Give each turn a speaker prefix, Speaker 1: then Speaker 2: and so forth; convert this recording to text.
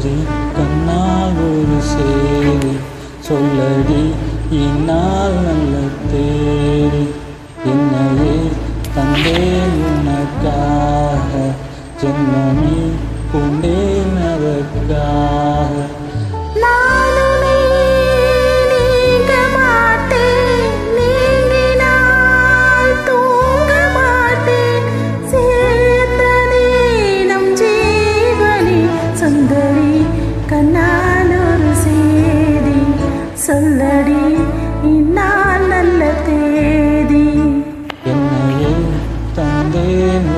Speaker 1: சொல்லடி கண்ணால் ஒரு சேரி சொல்லடி இந்நாள் நல்ல தேடி என்னையே தந்தேன் உனக்காக ஜென்மமே கொண்டேன் அதற்காக
Speaker 2: சொல்லடி இந்நாள் நல்ல தேதி
Speaker 1: என்னையே தந்தேன்